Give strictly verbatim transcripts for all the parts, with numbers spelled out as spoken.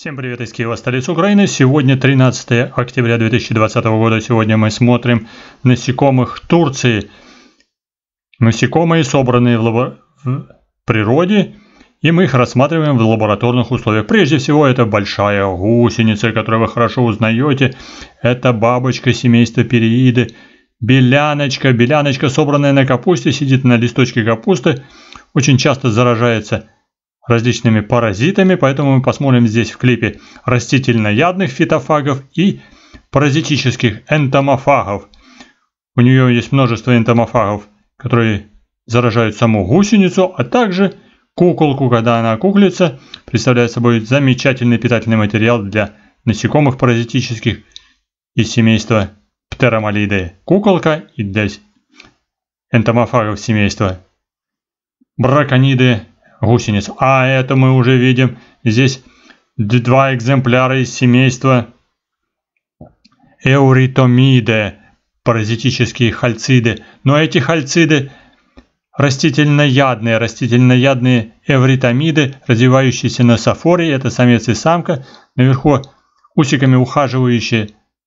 Всем привет из Киева, столицы Украины. Сегодня тринадцатое октября две тысячи двадцатого года. Сегодня мы смотрим насекомых Турции. Насекомые, собранные в, лабо... в природе, и мы их рассматриваем в лабораторных условиях. Прежде всего, это большая гусеница, которую вы хорошо узнаете. Это бабочка семейства Перииды. Беляночка. Беляночка, собранная на капусте, сидит на листочке капусты. Очень часто заражается различными паразитами, поэтому мы посмотрим здесь в клипе растительноядных фитофагов и паразитических энтомофагов. У нее есть множество энтомофагов, которые заражают саму гусеницу, а также куколку, когда она куклится, представляет собой замечательный питательный материал для насекомых паразитических из семейства Птеромалидеи. Куколка и для энтомофагов семейства Бракониды гусениц. А это мы уже видим здесь два экземпляра из семейства Эуритомиды, паразитические хальциды. Но эти хальциды растительноядные, растительноядные эвритомиды, развивающиеся на софоре. Это самец и самка. Наверху усиками ухаживающие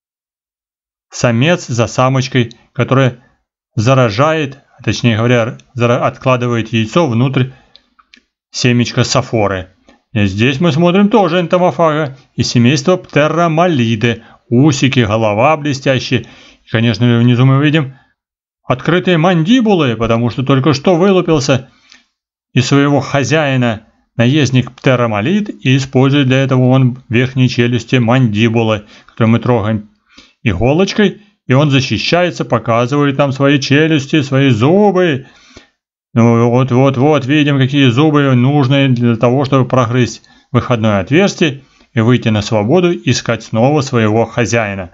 самец за самочкой, которая заражает, точнее говоря, откладывает яйцо внутрь семечко софоры. И здесь мы смотрим тоже энтомофага из семейства Птеромалиды. Усики, голова блестящие. И, конечно, внизу мы видим открытые мандибулы, потому что только что вылупился из своего хозяина наездник Птеромалид, и использует для этого он в верхней челюсти мандибулы, которые мы трогаем иголочкой, и он защищается, показывает нам свои челюсти, свои зубы. Ну вот-вот-вот, видим, какие зубы нужны для того, чтобы прогрызть выходное отверстие и выйти на свободу, искать снова своего хозяина.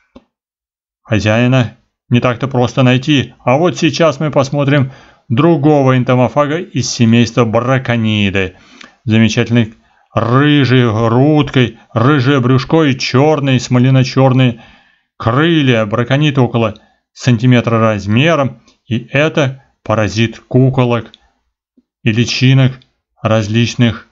Хозяина не так-то просто найти. А вот сейчас мы посмотрим другого энтомофага из семейства Бракониды. Замечательный рыжий грудкой, рыжее брюшко и черные, смолено-черные крылья. Браконид около сантиметра размером. И это паразит куколок и личинок различных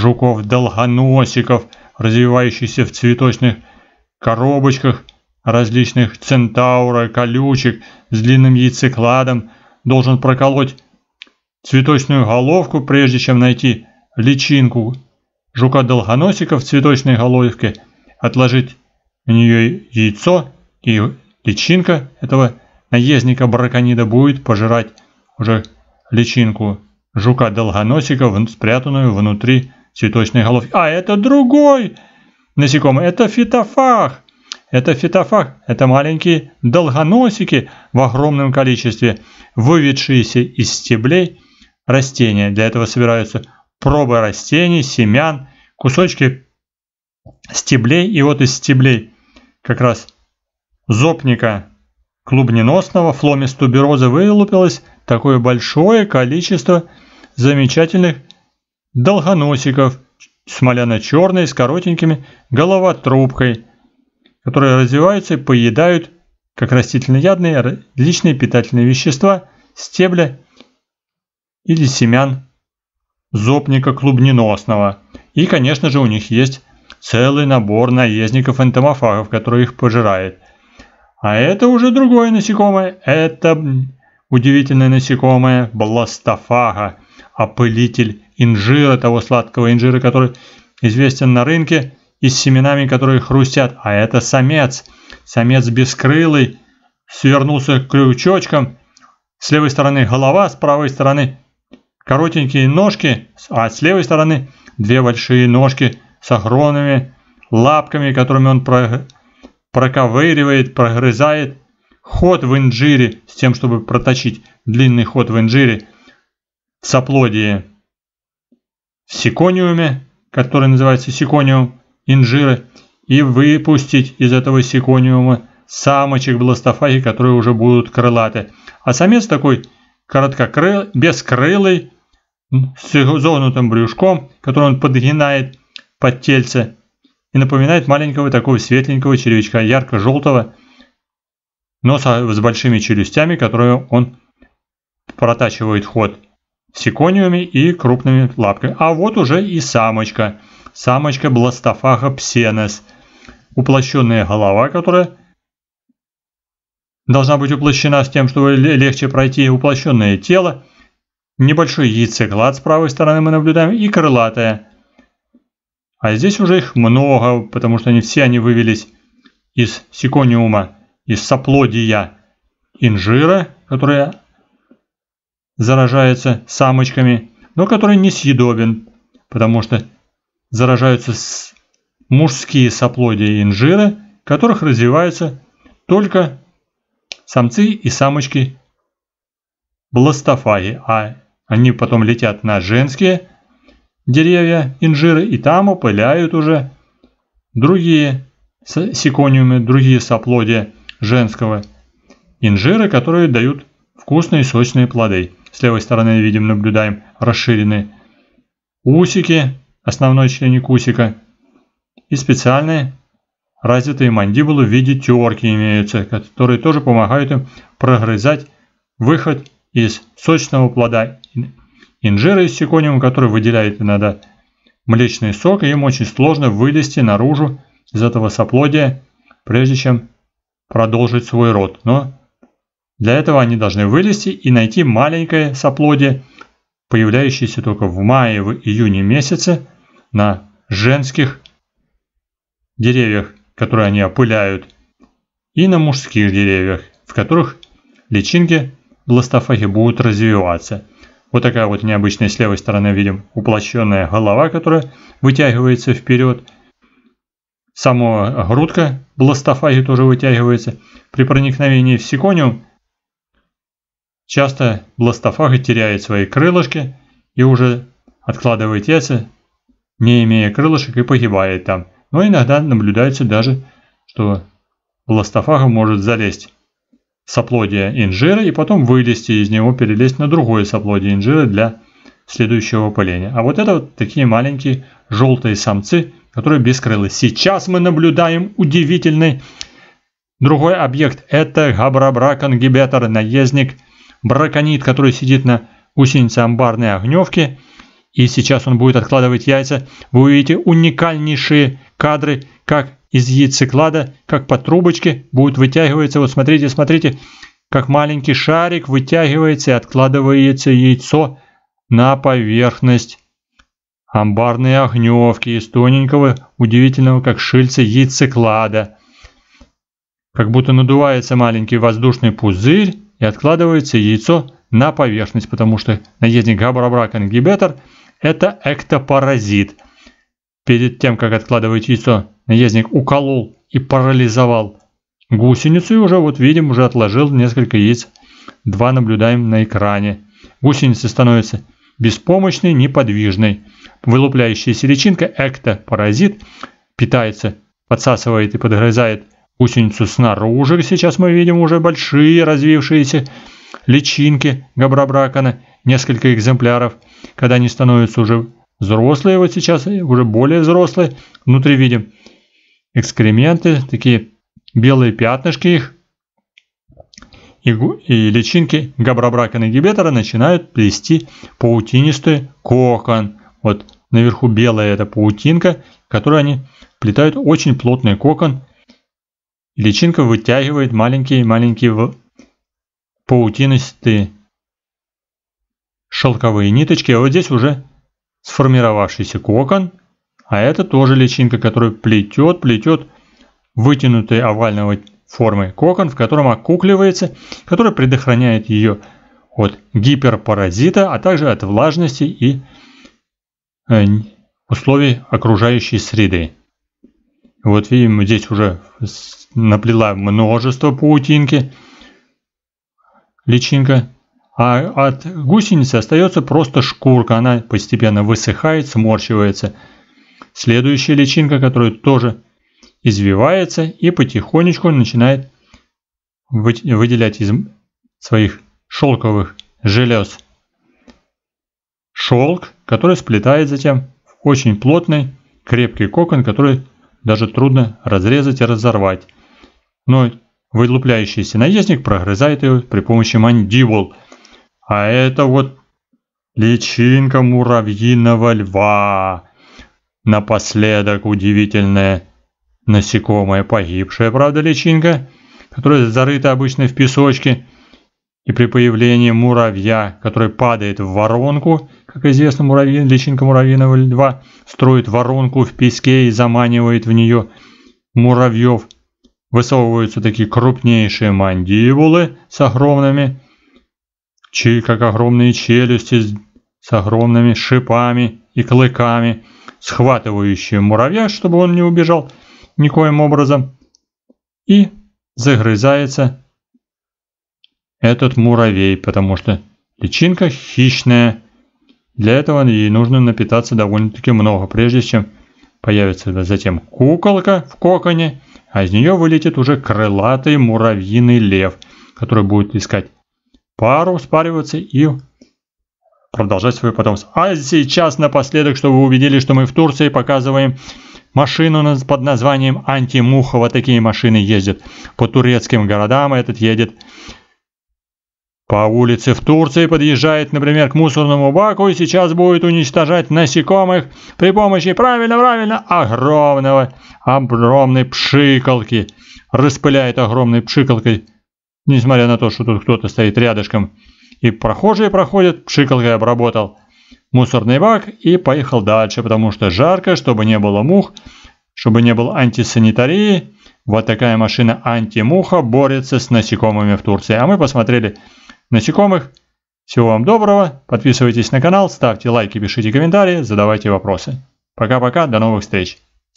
жуков-долгоносиков, развивающихся в цветочных коробочках различных центаура, колючек с длинным яйцекладом. Должен проколоть цветочную головку, прежде чем найти личинку жука-долгоносика в цветочной головке, отложить в нее яйцо, и личинка этого наездника Браконида будет пожирать уже личинку жука-долгоносика, спрятанную внутри цветочной головки. А это другой насекомый, это фитофаг. Это фитофаг, это маленькие долгоносики в огромном количестве, выведшиеся из стеблей растения. Для этого собираются пробы растений, семян, кусочки стеблей. И вот из стеблей как раз зобника клубненосного фломис-тубероза вылупилось такое большое количество замечательных долгоносиков, смоляно-черные, с коротенькими головотрубкой, которые развиваются и поедают, как растительноядные, различные питательные вещества, стебля или семян зобника клубненосного. И, конечно же, у них есть целый набор наездников-энтомофагов, которые их пожирают. А это уже другое насекомое. Это удивительное насекомое бластофага, опылитель инжира, того сладкого инжира, который известен на рынке, и с семенами, которые хрустят. А это самец. Самец бескрылый, свернулся крючочком. С левой стороны голова, с правой стороны коротенькие ножки, а с левой стороны две большие ножки с огромными лапками, которыми он проковыривает, прогрызает ход в инжире, с тем, чтобы проточить длинный ход в инжире в соплодии в сикониуме, который называется сикониум инжира, и выпустить из этого сикониума самочек бластофаги, которые уже будут крылаты. А самец такой короткокрылый, бескрылый, с изогнутым брюшком, который он подгинает под тельце и напоминает маленького такого светленького червячка, ярко-желтого, но с большими челюстями, которые он протачивает ход в сикониуме и крупными лапками. А вот уже и самочка. самочка Blastophaga psenes. Уплощенная голова, которая должна быть уплощена с тем, чтобы легче пройти. Уплощенное тело. Небольшой яйцеклад с правой стороны мы наблюдаем. И крылатая. А здесь уже их много, потому что они все они вывелись из сикониума, из соплодия инжира, который заражается самочками, но который не съедобен, потому что заражаются с мужские соплодия инжира, в которых развиваются только самцы и самочки бластофаги, а они потом летят на женские деревья инжира и там опыляют уже другие сикониумы, другие соплодия женского инжира, которые дают вкусные сочные плоды. С левой стороны видим, наблюдаем расширенные усики, основной членик усика, и специальные развитые мандибулы в виде терки имеются, которые тоже помогают им прогрызать выход из сочного плода инжира из сикониума, который выделяет иногда млечный сок, и им очень сложно вылезти наружу из этого соплодия, прежде чем продолжить свой род. Но для этого они должны вылезти и найти маленькое соплодие, появляющееся только в мае, в июне месяце на женских деревьях, которые они опыляют, и на мужских деревьях, в которых личинки бластофаги будут развиваться. Вот такая вот необычная с левой стороны видим уплощенная голова, которая вытягивается вперед. Сама грудка бластофаги тоже вытягивается. При проникновении в сикониум часто бластофага теряет свои крылышки и уже откладывает яйца, не имея крылышек, и погибает там. Но иногда наблюдается даже, что бластофага может залезть в соплодие инжира и потом вылезти из него, перелезть на другое соплодие инжира для следующего опыления. А вот это вот такие маленькие желтые самцы, которые бескрылые. Сейчас мы наблюдаем удивительный другой объект. Это габрабракон-гибетор, наездник браконит, который сидит на гусенице амбарной огневки. И сейчас он будет откладывать яйца. Вы увидите уникальнейшие кадры, как из яйцеклада, как по трубочке будет вытягиваться. Вот смотрите, смотрите, как маленький шарик вытягивается и откладывается яйцо на поверхность амбарной огневки из тоненького, удивительного, как шильца яйцеклада. Как будто надувается маленький воздушный пузырь и откладывается яйцо на поверхность, потому что наездник габрабракон-гибетор – это эктопаразит. Перед тем, как откладывать яйцо, наездник уколол и парализовал гусеницу, и уже вот видим, уже отложил несколько яиц. Два наблюдаем на экране. Гусеница становится беспомощной, неподвижной. Вылупляющаяся личинка, эктопаразит, питается, подсасывает и подгрызает гусеницу снаружи. Сейчас мы видим уже большие развившиеся личинки габрабракона, несколько экземпляров. Когда они становятся уже взрослые, вот сейчас уже более взрослые, внутри видим экскременты, такие белые пятнышки их. И, и личинки габрабракона-гибетора начинают плести паутинистый кокон. Вот наверху белая это паутинка, которую они плетают очень плотный кокон. И личинка вытягивает маленькие-маленькие паутинистые шелковые ниточки. А вот здесь уже сформировавшийся кокон. А это тоже личинка, которая плетет, плетет вытянутый овального формы кокон, в котором окукливается, который предохраняет ее от гиперпаразита, а также от влажности и э, условий окружающей среды. Вот видим, здесь уже наплела множество паутинки личинка, а от гусеницы остается просто шкурка, она постепенно высыхает, сморщивается. Следующая личинка, которая тоже извивается и потихонечку начинает выделять из своих шелковых желез шелк, который сплетает затем в очень плотный, крепкий кокон, который даже трудно разрезать и разорвать. Но вылупляющийся наездник прогрызает его при помощи мандибул. А это вот личинка муравьиного льва. Напоследок удивительное насекомое, погибшая, правда, личинка, которая зарыта обычно в песочке. И при появлении муравья, который падает в воронку, как известно, муравьи, личинка муравьиного льва строит воронку в песке и заманивает в нее муравьев. Высовываются такие крупнейшие мандибулы с огромными, как огромные челюсти, с огромными шипами и клыками, схватывающие муравья, чтобы он не убежал никоим образом, и загрызается этот муравей, потому что личинка хищная. Для этого ей нужно напитаться довольно-таки много, прежде чем появится затем куколка в коконе, а из нее вылетит уже крылатый муравьиный лев, который будет искать пару, спариваться и продолжать свое потомство. А сейчас напоследок, чтобы вы убедились, что мы в Турции, показываем машину под названием Антимуха. Вот такие машины ездят по турецким городам. Этот едет по улице в Турции, подъезжает, например, к мусорному баку и сейчас будет уничтожать насекомых при помощи, правильно, правильно, огромного, огромной пшикалки. Распыляет огромной пшикалкой, несмотря на то, что тут кто-то стоит рядышком. И прохожие проходят, пшикалкой обработал мусорный бак и поехал дальше, потому что жарко, чтобы не было мух, чтобы не было антисанитарии. Вот такая машина Антимуха борется с насекомыми в Турции. А мы посмотрели насекомых. Всего вам доброго. Подписывайтесь на канал, ставьте лайки, пишите комментарии, задавайте вопросы. Пока-пока, до новых встреч.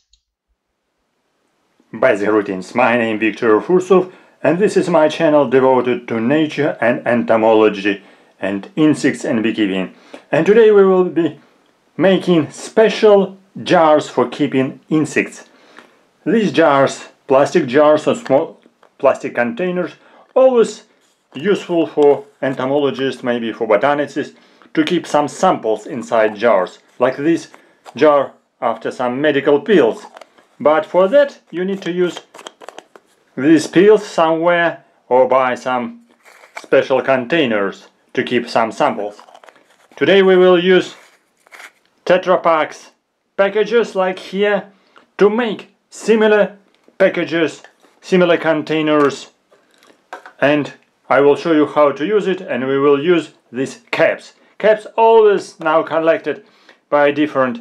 Basic routines. My name Viktor Fursov, and this is my channel devoted to nature and entomology and insects and beekeeping. And today we will be making special jars for keeping insects. These jars, plastic jars or small plastic containers, always useful for entomologists, maybe for botanists, to keep some samples inside jars, like this jar after some medical pills. But for that you need to use these pills somewhere or buy some special containers to keep some samples. Today we will use Tetra Paks packages like here to make similar packages, similar containers, and I will show you how to use it, and we will use these caps. Caps always now collected by different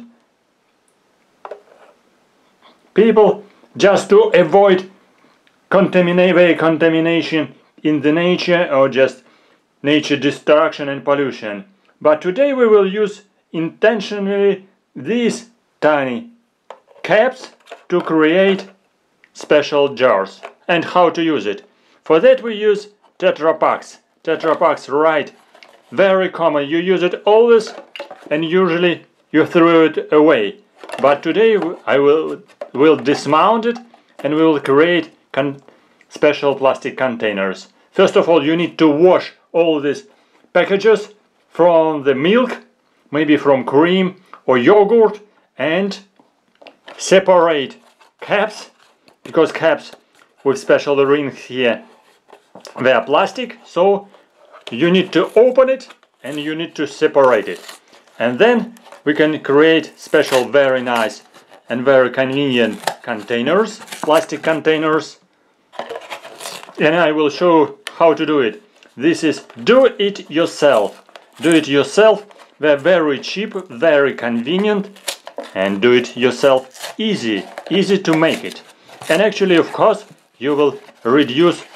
people just to avoid contamina- contamination in the nature or just nature destruction and pollution. But today we will use intentionally these tiny caps to create special jars. And how to use it? For that we use Tetra Paks. Tetra Paks, right, very common. You use it always and usually you throw it away. But today I will will dismount it and we will create con special plastic containers. First of all, you need to wash all these packages from the milk, maybe from cream or yogurt, and separate caps, because caps with special rings here, they are plastic, so you need to open it and you need to separate it. And then we can create special very nice and very convenient containers, plastic containers. And I will show how to do it. This is do it yourself. Do it yourself. They're very cheap, very convenient, and do it yourself easy, easy to make it. And actually, of course, you will reduce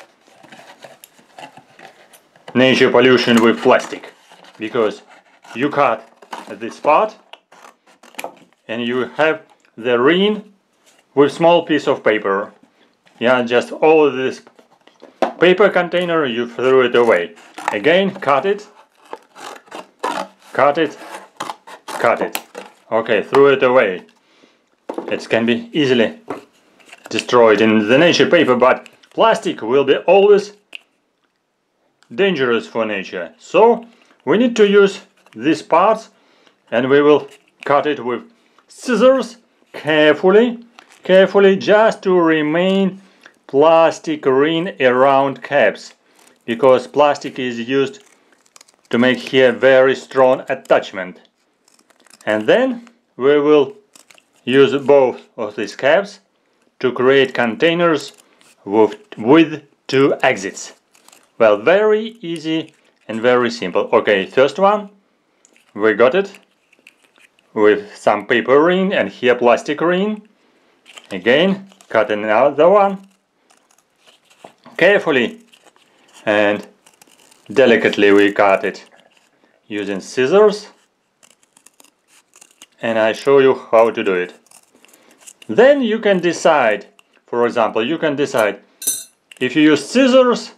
nature pollution with plastic, because you cut this part and you have the ring with small piece of paper. Yeah, just all this paper container, you throw it away. Again, cut it, cut it, cut it. Okay, throw it away. It can be easily destroyed in the nature paper, but plastic will be always dangerous for nature. So we need to use these parts, and we will cut it with scissors carefully, carefully, just to remain plastic ring around caps, because plastic is used to make here very strong attachment. And then we will use both of these caps to create containers with, with two exits. Well, very easy and very simple. Okay, first one, we got it with some paper ring and here plastic ring. Again, cut another one carefully and delicately. We cut it using scissors, and I show you how to do it. Then you can decide, for example, you can decide if you use scissors,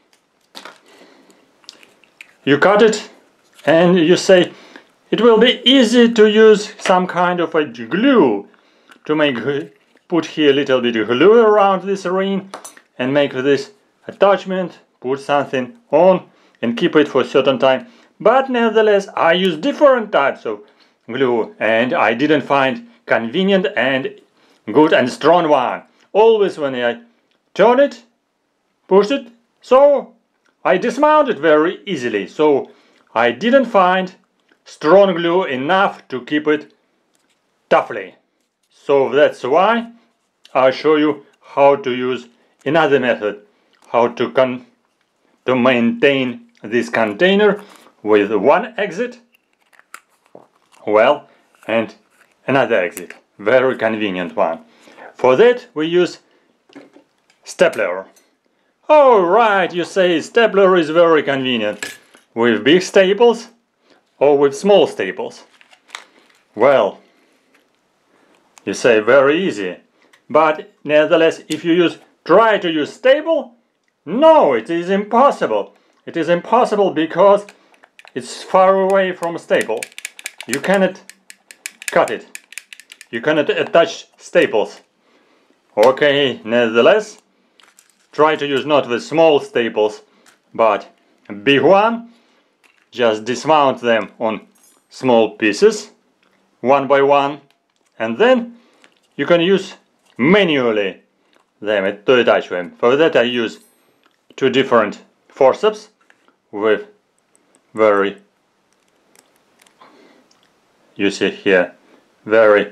you cut it and you say it will be easy to use some kind of a glue to make, put here a little bit of glue around this ring and make this attachment, put something on and keep it for a certain time. But nevertheless, I use different types of glue and I didn't find convenient and good and strong one. Always when I turn it, push it, so I dismount it very easily. So I didn't find strong glue enough to keep it toughly. So that's why I'll show you how to use another method, how to con to maintain this container with one exit, well, and another exit, very convenient one. For that we use stapler. Oh right, you say stapler is very convenient with big staples or with small staples. Well, you say very easy, but nevertheless, if you use try to use staple, no, it is impossible. It is impossible because it's far away from staple. You cannot cut it. You cannot attach staples. Okay, nevertheless, try to use not the small staples, but a big one. Just dismount them on small pieces, one by one, and then you can use manually them to attach them. For that I use two different forceps with very, you see here, very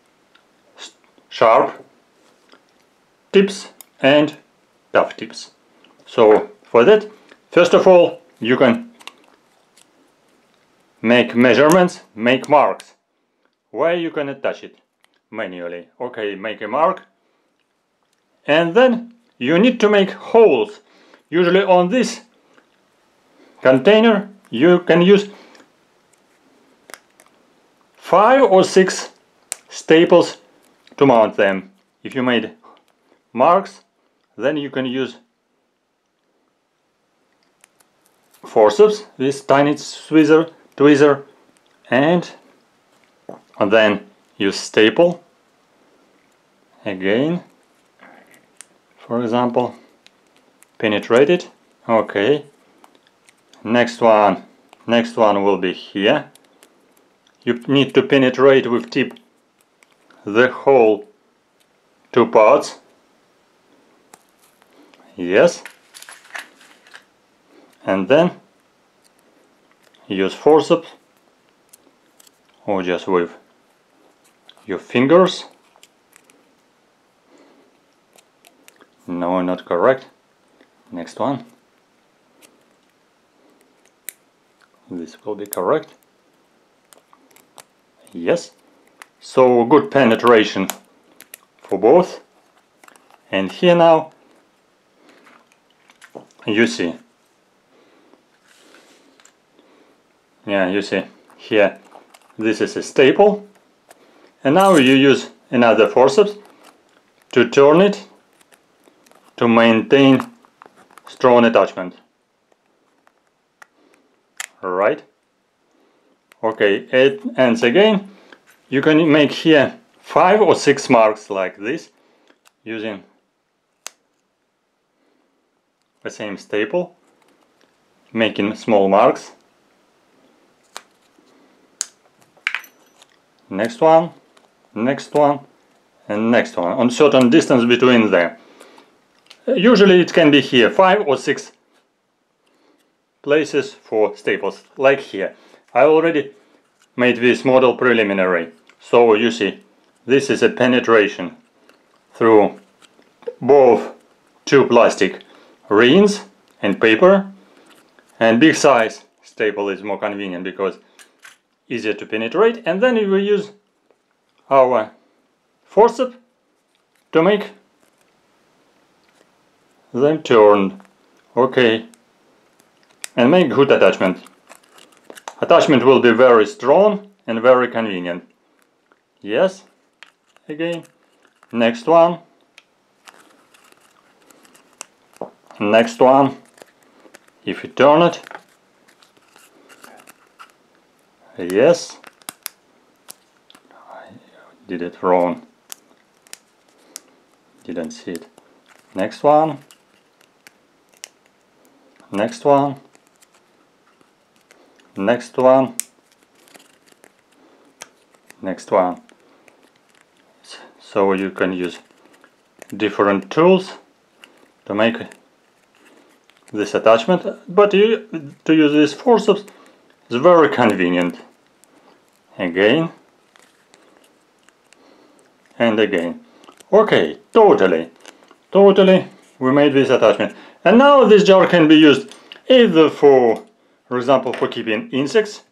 sharp tips and tough tips. So for that, first of all, you can make measurements, make marks where you can attach it manually. Okay, make a mark, and then you need to make holes. Usually on this container you can use five or six staples to mount them. If you made marks, then you can use forceps, this tiny tweezer, tweezer, and then use staple again, for example, penetrate it. Okay, next one next one will be here. You need to penetrate with tip the whole two parts. Yes, and then use forceps or just with your fingers. No, not correct. Next one. This will be correct. Yes. So good penetration for both. And here now you see. Yeah, you see here this is a staple. And now you use another forceps to turn it to maintain strong attachment. Right? Okay, it ends again. You can make here five or six marks like this using the same staple, making small marks. Next one, next one, and next one on certain distance between them. Usually it can be here five or six places for staples, like here. I already made this model preliminary, so you see this is a penetration through both two plastic rings and paper, and big size staple is more convenient because easier to penetrate. And then we will use our forceps to make them turn. Okay, and make good attachment. Attachment will be very strong and very convenient. Yes, again, next one, next one. If you turn it, yes, I did it wrong, didn't see it. Next one, next one, next one, next one. So you can use different tools to make this attachment, but you, to use this forceps is very convenient. Again and again. Okay, totally, totally we made this attachment. And now this jar can be used either for, for example, for keeping insects,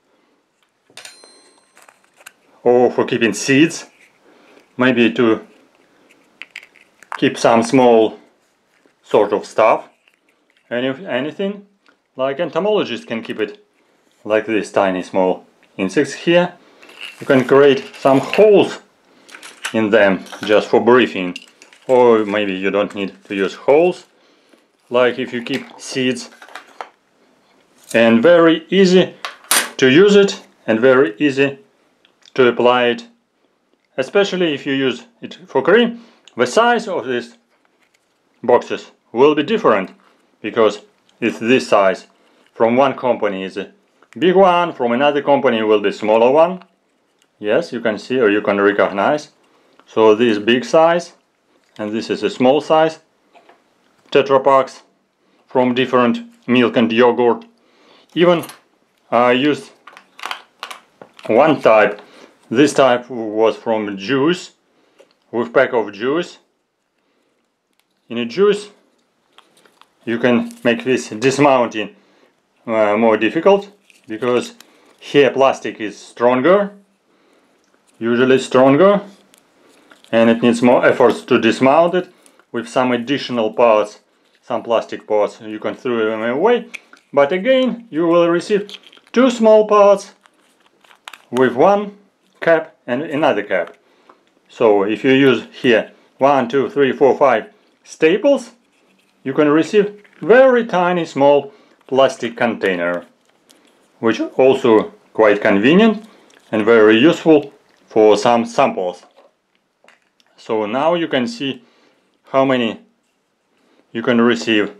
or for keeping seeds, maybe to keep some small sort of stuff, any, anything, like entomologists can keep it like this tiny small insects here. You can create some holes in them just for breathing, or maybe you don't need to use holes, like if you keep seeds. And very easy to use it and very easy to apply it, especially if you use it for cream. The size of these boxes will be different because it's this size. From one company is a big one, from another company will be smaller one. Yes, you can see or you can recognize. So this big size and this is a small size Tetra Paks from different milk and yogurt. Even I used one type. This type was from juice, with pack of juice. In a juice you can make this dismounting uh, more difficult because here plastic is stronger, usually stronger, and it needs more efforts to dismount it. With some additional parts, some plastic parts, you can throw them away, but again you will receive two small parts with one cap and another cap. So if you use here one, two, three, four, five staples, you can receive very tiny small plastic container, which also quite convenient and very useful for some samples. So now you can see how many you can receive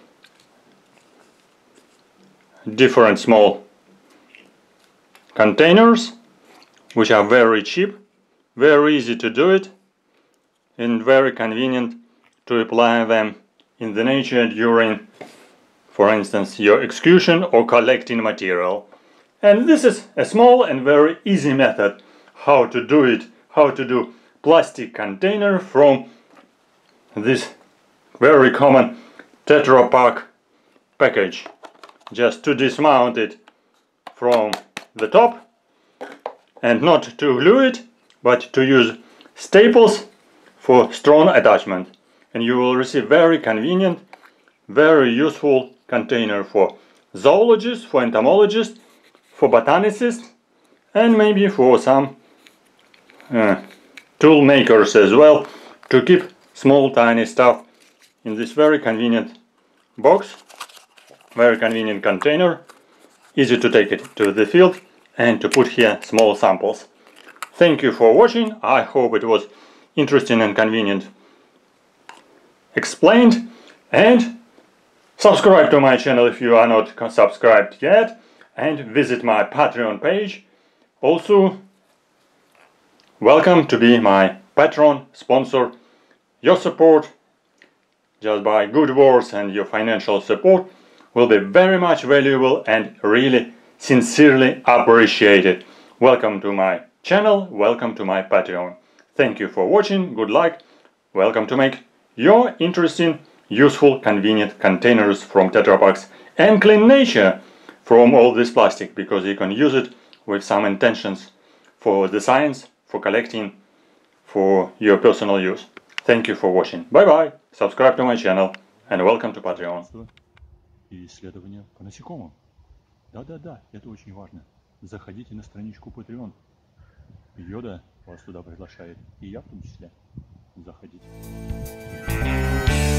different small containers, which are very cheap, very easy to do it, and very convenient to apply them in the nature during, for instance, your excursion or collecting material. And this is a small and very easy method how to do it, how to do plastic container from this very common Tetra Pak package. Just to dismount it from the top and not to glue it, but to use staples for strong attachment, and you will receive very convenient, very useful container for zoologists, for entomologists, for botanicists, and maybe for some uh, tool makers as well, to keep small tiny stuff in this very convenient box, very convenient container, easy to take it to the field and to put here small samples. Thank you for watching. I hope it was interesting and convenient explained, and subscribe to my channel if you are not subscribed yet, and visit my Patreon page. Also, welcome to be my patron sponsor. Your support, just by good words and your financial support, will be very much valuable and really sincerely appreciated. Welcome to my channel, welcome to my Patreon. Thank you for watching, good luck, welcome to make your interesting, useful, convenient containers from Tetra Paks and clean nature from all this plastic, because you can use it with some intentions for the science, for collecting, for your personal use. Thank you for watching. Bye bye. Subscribe to my channel and welcome to Patreon. И исследования по насекомым. Да-да-да, это очень важно. Заходите на страничку Patreon. Йода вас туда приглашает. И я в том числе. Заходите.